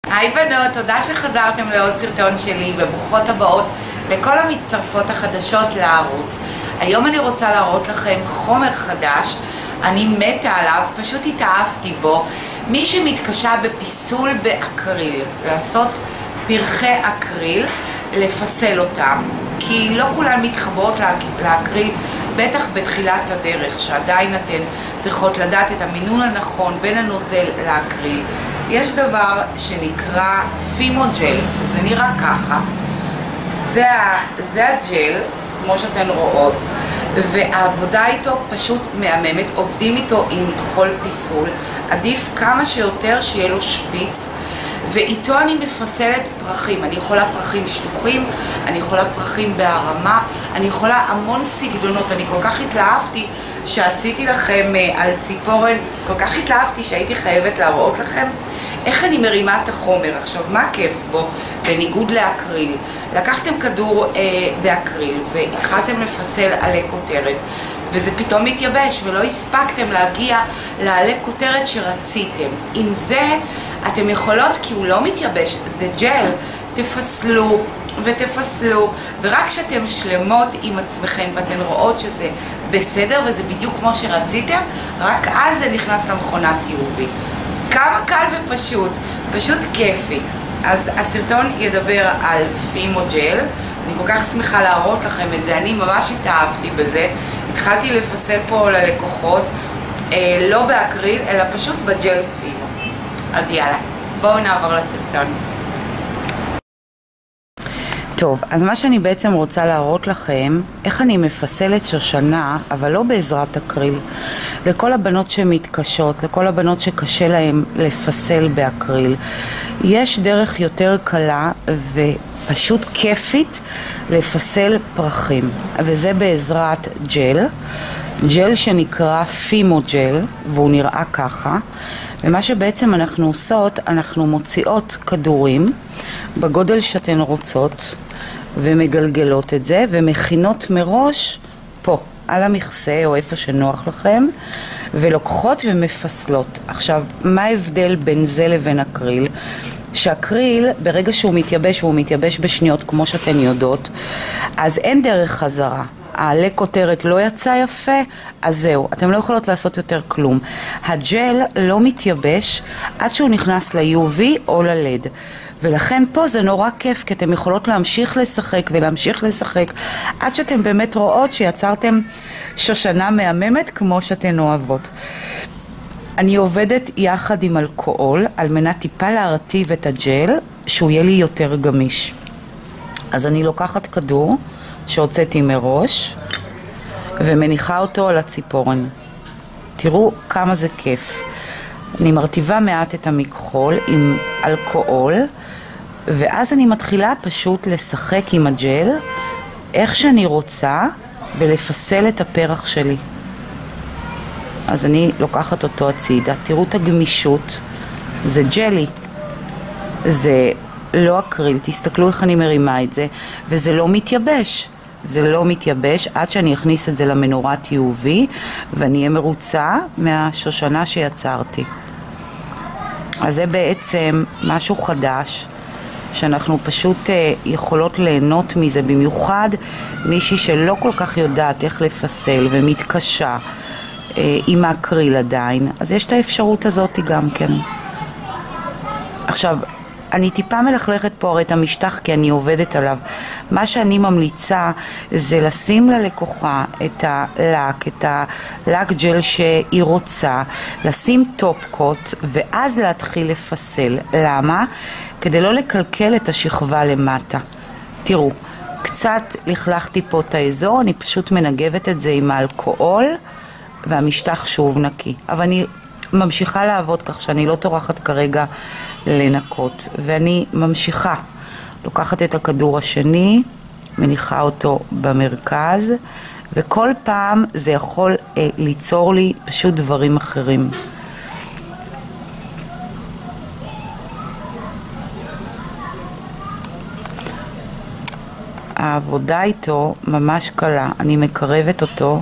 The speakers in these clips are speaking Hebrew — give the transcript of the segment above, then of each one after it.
היי בנות, תודה שחזרתם לעוד סרטון שלי וברוכות הבאות לכל המצטרפות החדשות לערוץ. היום אני רוצה להראות לכם חומר חדש, אני מתה עליו, פשוט התאהבתי בו. מי שמתקשה בפיסול באקריל, לעשות פרחי אקריל, לפסל אותם, כי לא כולן מתחברות לאקריל, בטח בתחילת הדרך, שעדיין אתן צריכות לדעת את המינון הנכון בין הנוזל לאקריל. יש דבר שנקרא פימוג'ל, זה נראה ככה, זה הג'ל, כמו שאתן רואות, והעבודה איתו פשוט מהממת, עובדים איתו עם מכחול פיסול, עדיף כמה שיותר שיהיה לו שפיץ, ואיתו אני מפסלת פרחים. אני יכולה פרחים שטוחים, אני יכולה פרחים בהרמה, אני יכולה המון סגנונות. אני כל כך התלהבתי שעשיתי לכם על ציפורן, כל כך התלהבתי שהייתי חייבת להראות לכם איך אני מרימה את החומר. עכשיו, מה כיף בו? בניגוד לאקריל, לקחתם כדור באקריל והתחלתם לפסל עלי כותרת, וזה פתאום מתייבש ולא הספקתם להגיע לעלי כותרת שרציתם. עם זה אתם יכולות, כי הוא לא מתייבש, זה ג'ל, תפסלו ותפסלו, ורק כשאתם שלמות עם עצמכם ואתן רואות שזה בסדר וזה בדיוק כמו שרציתם, רק אז זה נכנס למכונת UV. כמה קל ופשוט, פשוט כיפי. אז הסרטון ידבר על פימוג'ל, אני כל כך שמחה להראות לכם את זה, אני ממש התאהבתי בזה. התחלתי לפסל פה ללקוחות, לא באקריל, אלא פשוט בג'ל פימו. אז יאללה, בואו נעבור לסרטון. טוב, אז מה שאני בעצם רוצה להראות לכם, איך אני מפסלת שושנה, אבל לא בעזרת אקריל. לכל הבנות שמתקשות, לכל הבנות שקשה להן לפסל באקריל, יש דרך יותר קלה ופשוט כיפית לפסל פרחים, וזה בעזרת ג'ל שנקרא פימוג'ל, והוא נראה ככה. ומה שבעצם אנחנו עושות, אנחנו מוציאות כדורים בגודל שאתן רוצות ומגלגלות את זה ומכינות מראש פה על המכסה או איפה שנוח לכם, ולוקחות ומפסלות. עכשיו, מה ההבדל בין זה לבין אקריל? שאקריל, ברגע שהוא מתייבש, והוא מתייבש בשניות כמו שאתן יודעות, אז אין דרך חזרה. העלה כותרת לא יצא יפה, אז זהו, אתם לא יכולות לעשות יותר כלום. הג'ל לא מתייבש עד שהוא נכנס ל-UV או ל-LED, ולכן פה זה נורא כיף, כי אתם יכולות להמשיך לשחק ולהמשיך לשחק עד שאתם באמת רואות שיצרתם שושנה מהממת כמו שאתן אוהבות. אני עובדת יחד עם אלכוהול על מנת טיפה להרטיב את הג'ל, שהוא יהיה לי יותר גמיש. אז אני לוקחת כדור שהוצאתי מראש ומניחה אותו על הציפורן. תראו כמה זה כיף. אני מרטיבה מעט את המכחול עם אלכוהול, ואז אני מתחילה פשוט לשחק עם הג'ל איך שאני רוצה ולפסל את הפרח שלי. אז אני לוקחת אותו הצידה. תראו את הגמישות, זה ג'לי, זה לא אקריל, תסתכלו איך אני מרימה את זה, וזה לא מתייבש. זה לא מתייבש עד שאני אכניס את זה למנורת UV ואני אהיה מרוצה מהשושנה שיצרתי. אז זה בעצם משהו חדש שאנחנו פשוט יכולות ליהנות מזה, במיוחד מישהי שלא כל כך יודעת איך לפסל ומתקשה עם האקריל עדיין, אז יש את האפשרות הזאת גם כן. עכשיו, אני טיפה מלכלכת פה הרי את המשטח כי אני עובדת עליו. מה שאני ממליצה זה לשים ללקוחה את הלק ג'ל שהיא רוצה, לשים טופ קוט ואז להתחיל לפסל. למה? כדי לא לקלקל את השכבה למטה. תראו, קצת לכלכתי פה את האזור, אני פשוט מנגבת את זה עם האלכוהול והמשטח שוב נקי. אבל אני ממשיכה לעבוד כך שאני לא טורחת כרגע לנקות, ואני ממשיכה. לוקחת את הכדור השני, מניחה אותו במרכז, וכל פעם זה יכול ליצור לי פשוט דברים אחרים. העבודה איתו ממש קלה, אני מקרבת אותו.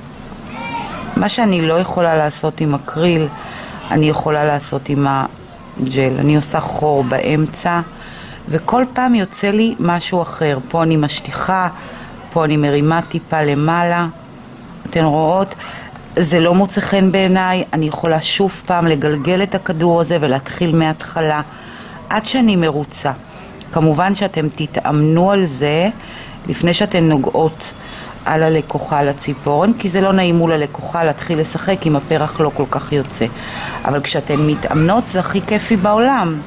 מה שאני לא יכולה לעשות עם אקריל, אני יכולה לעשות עם הג'ל. אני עושה חור באמצע, וכל פעם יוצא לי משהו אחר. פה אני משטיחה, פה אני מרימה טיפה למעלה. אתן רואות? זה לא מוצא חן בעיניי, אני יכולה שוב פעם לגלגל את הכדור הזה ולהתחיל מההתחלה עד שאני מרוצה. כמובן שאתם תתאמנו על זה לפני שאתן נוגעות על הלקוחה, על הציפורן, כי זה לא נעים מול הלקוחה להתחיל לשחק אם הפרח לא כל כך יוצא. אבל כשאתן מתאמנות זה הכי כיפי בעולם.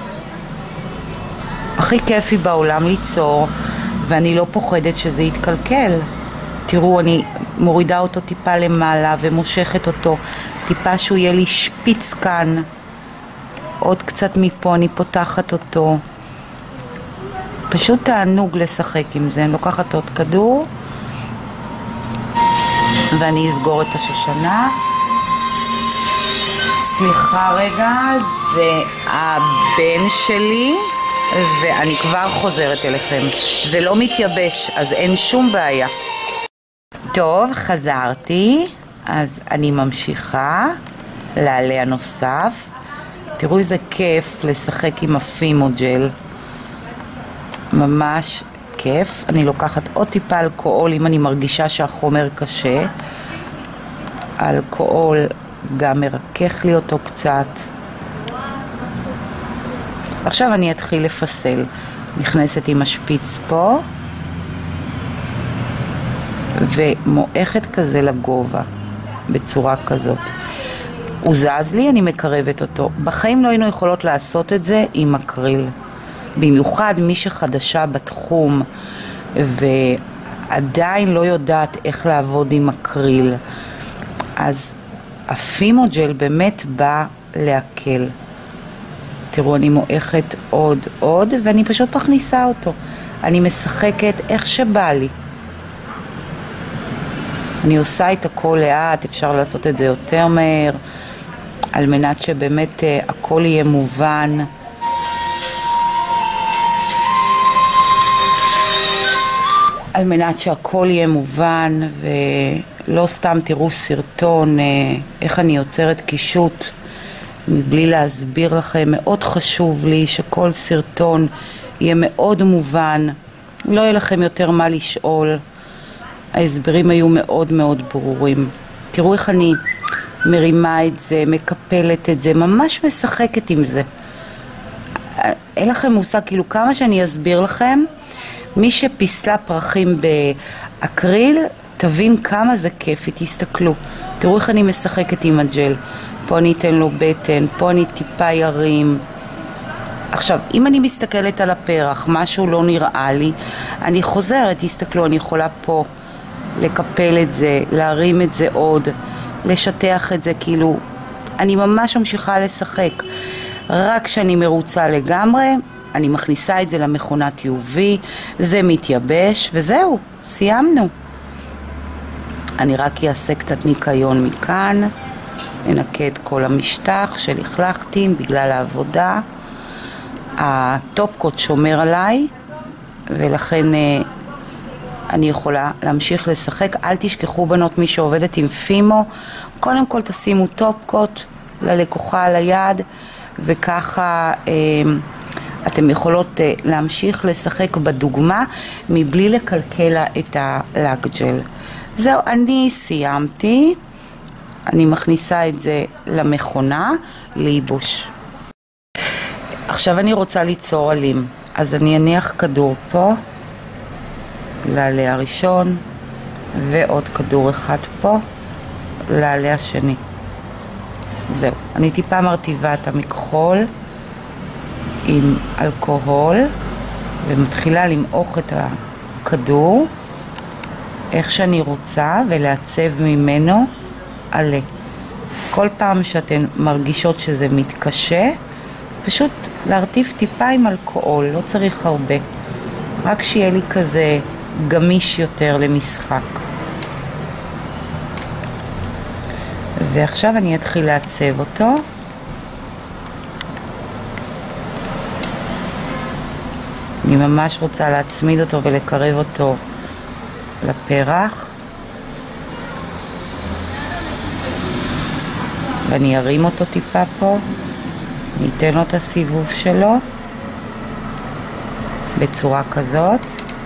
הכי כיפי בעולם ליצור, ואני לא פוחדת שזה יתקלקל. תראו, אני מורידה אותו טיפה למעלה ומושכת אותו טיפה שהוא יהיה לי שפיץ כאן. עוד קצת מפה אני פותחת אותו. פשוט תענוג לשחק עם זה. אני לוקחת עוד כדור ואני אסגור את השושנה. סליחה רגע, זה הבן שלי ואני כבר חוזרת אליכם. זה לא מתייבש, אז אין שום בעיה. טוב, חזרתי, אז אני ממשיכה לעלה הנוסף. תראו איזה כיף לשחק עם הפימוג'ל, ממש כיף. אני לוקחת עוד טיפה אלכוהול אם אני מרגישה שהחומר קשה. אלכוהול גם מרכך לי אותו קצת. עכשיו אני אתחיל לפסל. נכנסת עם השפיץ פה ומועכת כזה לגובה בצורה כזאת. הוא זז לי, אני מקרבת אותו. בחיים לא היינו יכולות לעשות את זה עם אקריל, במיוחד מי שחדשה בתחום ועדיין לא יודעת איך לעבוד עם אקריל. אז הפימוג'ל באמת בא להקל. תראו, אני מועכת עוד ואני פשוט מכניסה אותו. אני משחקת איך שבא לי. אני עושה את הכל לאט, אפשר לעשות את זה יותר מהר, על מנת שבאמת הכל יהיה מובן. על מנת שהכל יהיה מובן, ולא סתם תראו סרטון איך אני יוצרת קישוט מבלי להסביר לכם. מאוד חשוב לי שכל סרטון יהיה מאוד מובן, לא יהיה לכם יותר מה לשאול. ההסברים היו מאוד מאוד ברורים. תראו איך אני מרימה את זה, מקפלת את זה, ממש משחקת עם זה. אין לכם מושג, כאילו כמה שאני אסביר לכם, מי שפיסלה פרחים באקריל, תבין כמה זה כיפי, תסתכלו. תראו איך אני משחקת עם הג'ל. פה אני אתן לו בטן, פה אני טיפה ירים. עכשיו, אם אני מסתכלת על הפרח, משהו לא נראה לי, אני חוזרת, תסתכלו, אני יכולה פה לקפל את זה, להרים את זה עוד, לשטח את זה, כאילו, אני ממש ממשיכה לשחק. רק כשאני מרוצה לגמרי, אני מכניסה את זה למכונת UV, זה מתייבש, וזהו, סיימנו. אני רק אעשה קצת ניקיון מכאן, אנקה את כל המשטח שלכלכתי בגלל העבודה. הטופקוט שומר עליי, ולכן אני יכולה להמשיך לשחק. אל תשכחו בנות, מי שעובדת עם פימו, קודם כל תשימו טופקוט ללקוחה על היד, וככה אתם יכולות להמשיך לשחק בדוגמה מבלי לקלקל את הלק-ג'ל. זהו, אני סיימתי. אני מכניסה את זה למכונה לייבוש. עכשיו אני רוצה ליצור עלים, אז אני אניח כדור פה לעלה הראשון ועוד כדור אחד פה לעלה השני. זהו, אני טיפה מרטיבה את המכחול עם אלכוהול ומתחילה למעוך את הכדור איך שאני רוצה ולעצב ממנו עלה. כל פעם שאתן מרגישות שזה מתקשה, פשוט להרטיב טיפה עם אלכוהול, לא צריך הרבה, רק שיהיה לי כזה גמיש יותר למשחק. ועכשיו אני אתחיל לעצב אותו. אני ממש רוצה להצמיד אותו ולקרב אותו לפרח, ואני ארים אותו טיפה פה. ניתן לו את הסיבוב שלו בצורה כזאת.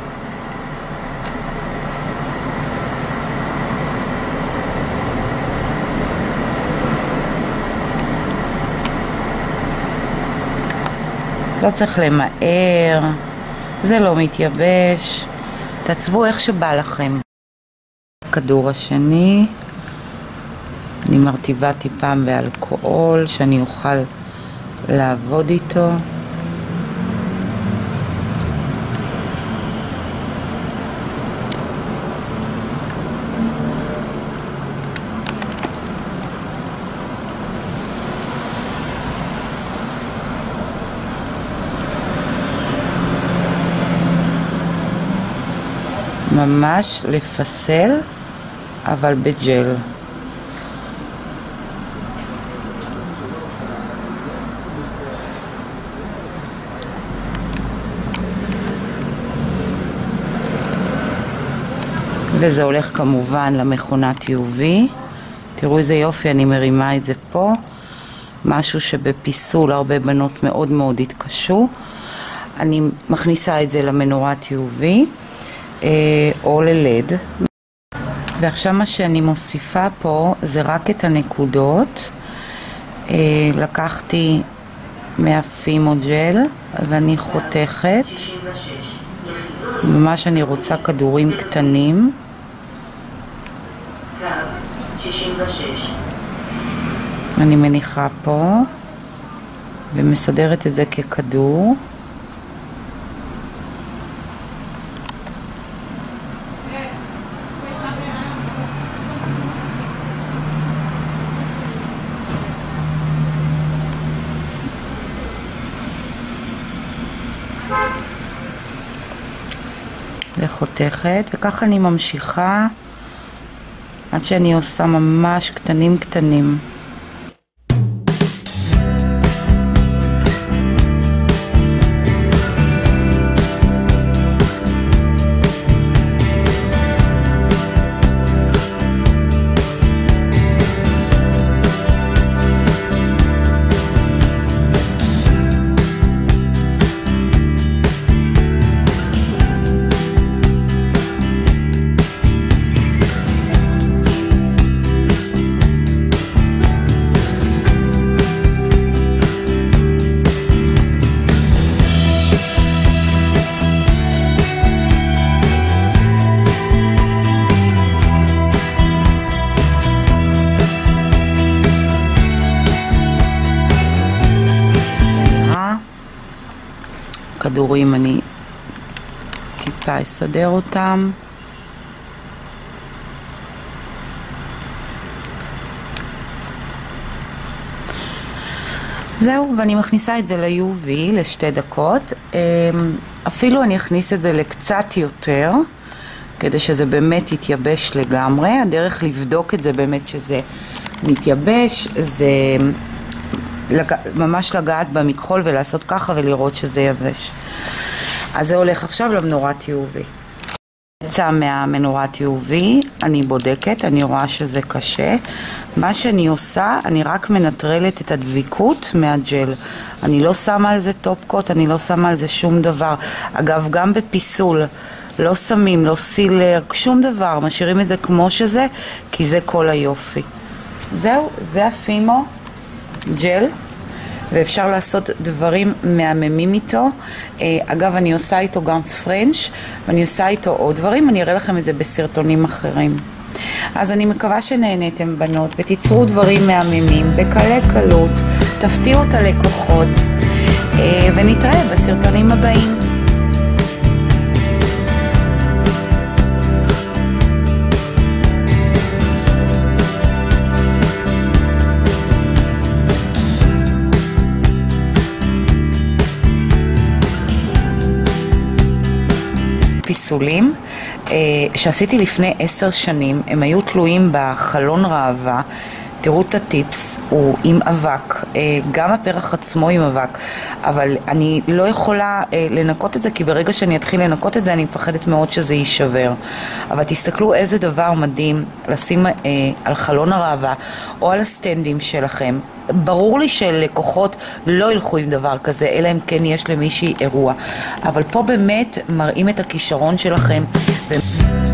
לא צריך למהר, זה לא מתייבש, תעצבו איך שבא לכם. הכדור השני, אני מרטיבה טיפה באלכוהול שאני אוכל לעבוד איתו. ממש לפסל, אבל בג'ל. וזה הולך כמובן למכונת UV. תראו איזה יופי, אני מרימה את זה פה. משהו שבפיסול הרבה בנות מאוד מאוד התקשו. אני מכניסה את זה למנורת UV. או ללד. ועכשיו מה שאני מוסיפה פה זה רק את הנקודות. לקחתי מהפימו ג'ל ואני חותכת. ממש אני רוצה כדורים קטנים. אני מניחה פה ומסדרת את זה ככדור. וחותכת, וככה אני ממשיכה עד שאני עושה ממש קטנים קטנים. כדורים אני טיפה אסדר אותם. זהו, ואני מכניסה את זה ל-UV לשתי דקות. אפילו אני אכניס את זה לקצת יותר, כדי שזה באמת יתייבש לגמרי. הדרך לבדוק את זה באמת שזה מתייבש, זה ממש לגעת במכחול ולעשות ככה ולראות שזה יבש. אז זה הולך עכשיו למנורת UV. יצא מהמנורת UV, אני בודקת, אני רואה שזה קשה. מה שאני עושה, אני רק מנטרלת את הדביקות מהג'ל. אני לא שמה על זה טופ קוט, אני לא שמה על זה שום דבר. אגב, גם בפיסול, לא שמים, לא סילר, שום דבר. משאירים את זה כמו שזה, כי זה כל היופי. זהו, זה הפימו ג'ל. ואפשר לעשות דברים מהממים איתו. אגב, אני עושה איתו גם פרנץ' ואני עושה איתו עוד דברים, אני אראה לכם את זה בסרטונים אחרים. אז אני מקווה שנהניתם בנות ותיצרו דברים מהממים בקלי קלות, תפתיעו את הלקוחות ונתראה בסרטונים הבאים. פיסולים שעשיתי לפני 10 שנים, הם היו תלויים בחלון ראווה. תראו את הטיפס, הוא עם אבק, גם הפרח עצמו עם אבק, אבל אני לא יכולה לנקות את זה, כי ברגע שאני אתחיל לנקות את זה אני מפחדת מאוד שזה יישבר. אבל תסתכלו איזה דבר מדהים לשים על חלון הראווה או על הסטנדים שלכם. ברור לי שלקוחות לא ילכו עם דבר כזה, אלא אם כן יש למישהי אירוע, אבל פה באמת מראים את הכישרון שלכם